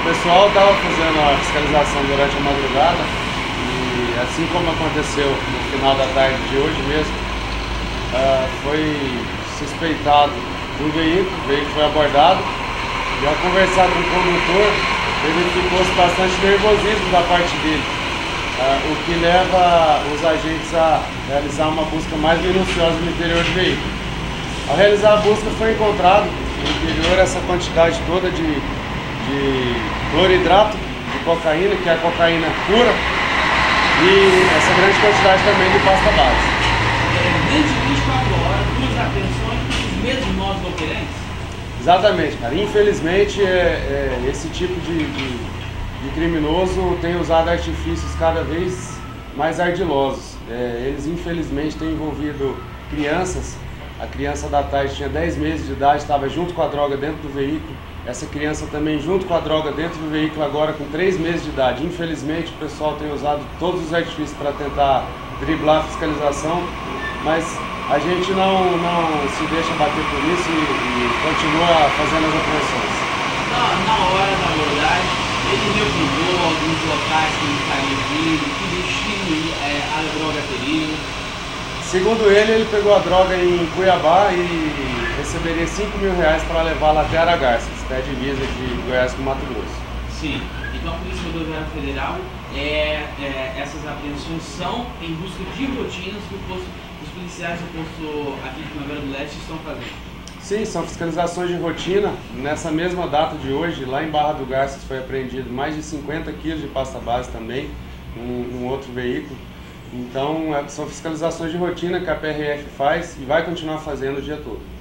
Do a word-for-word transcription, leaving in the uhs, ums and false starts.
o pessoal estava fazendo a fiscalização durante a madrugada e, assim como aconteceu no final da tarde de hoje mesmo, uh, foi suspeitado do veículo, o veículo foi abordado e, ao conversar com o condutor, verificou-se bastante nervosismo da parte dele, uh, o que leva os agentes a realizar uma busca mais minuciosa no interior do veículo. Ao realizar a busca, foi encontrado no interior essa quantidade toda de, de cloridrato de cocaína, que é a cocaína pura, e essa grande quantidade também de pasta base. Dentro de vinte e quatro horas, duas apreensões com os mesmos modos operantes? Exatamente, cara. Infelizmente, é, é, esse tipo de, de, de criminoso tem usado artifícios cada vez mais ardilosos. É, eles, infelizmente, têm envolvido crianças. A criança da tarde tinha dez meses de idade, estava junto com a droga dentro do veículo. Essa criança também junto com a droga dentro do veículo agora com três meses de idade. Infelizmente o pessoal tem usado todos os artifícios para tentar driblar a fiscalização, mas a gente não, não se deixa bater por isso e, e continua fazendo as apreensões. Na, na hora da abordagem, ele recusou alguns locais que ele estaria vindo, que destino é, a droga teria. Segundo ele, ele pegou a droga em Cuiabá e receberia cinco mil reais para levá-la até Aragarças, até a divisa de Goiás com Mato Grosso. Sim, então a Polícia Rodoviária Federal, é, é, essas apreensões são em busca de rotinas que o posto, os policiais do posto aqui de Primavera do Leste estão fazendo. Sim, são fiscalizações de rotina. Nessa mesma data de hoje, lá em Barra do Garças, foi apreendido mais de cinquenta quilos de pasta base também, num, num outro veículo. Então, são fiscalizações de rotina que a P R F faz e vai continuar fazendo o dia todo.